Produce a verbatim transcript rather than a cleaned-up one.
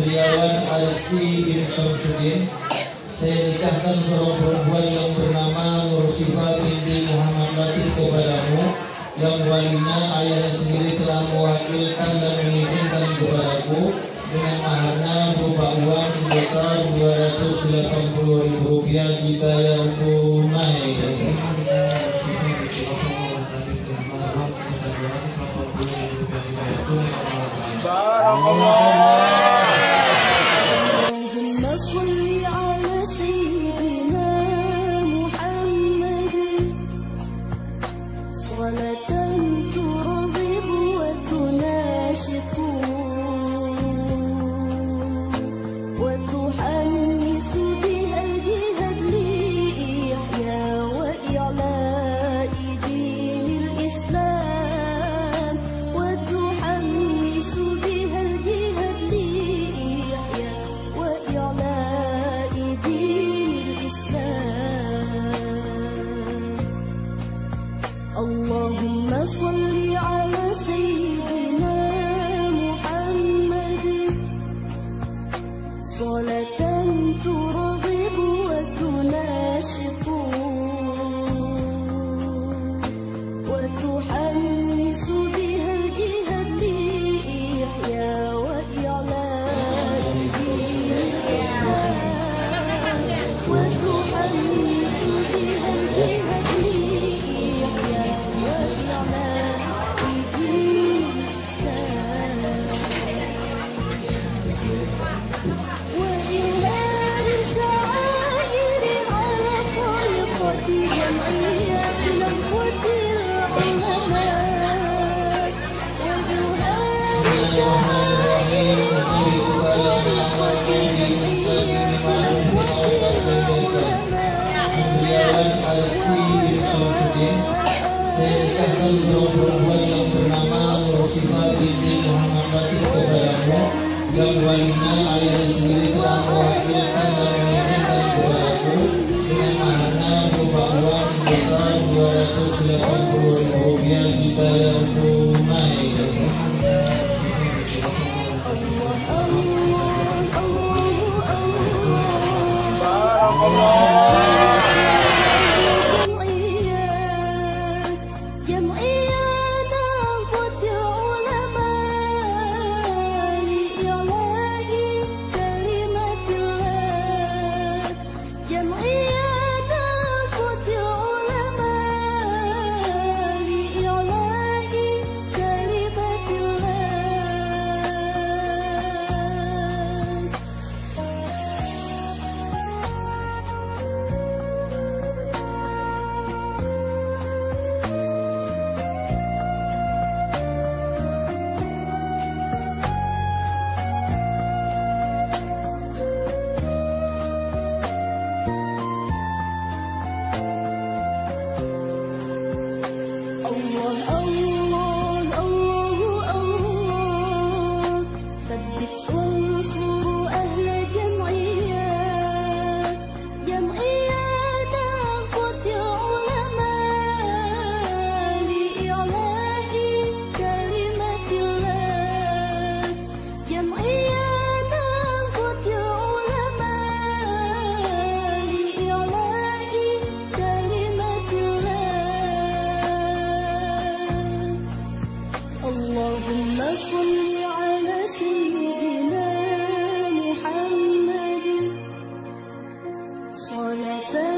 Beliawan Aristi bin Syamsuddin. Saya nikahkan seorang perempuan yang bernama Nur Sifah binti Muhammad Latif kepadamu, yang walinya ayahnya sendiri telah mewakilkan dan mengizinkan kepadaku dengan maharnya berupa uang sebesar dua ratus delapan puluh ribu rupiah dibayar tunai. Allahumma salli ala sayyidina Muhammad salatan turghibu wa tunashiqu wa tuhannisu biha al-jihad li ihya wa i'la'i al-islam wa tuhannisu biha al-jihad li Beliawan Aristi bin Syamsuddin. Saya nikahkan seorang perempuan yang bernama Nur Sifah binti Muhammad Latif kepadamu, yang walinya ayahnya sendiri telah mewakilkan dan mengizinkan kepadaku dengan maharnya berupa uang sebesar dua ratus delapan puluh ribu rupiah dibayar tunai. Allahumma salli ala sayyidina Muhammad salatan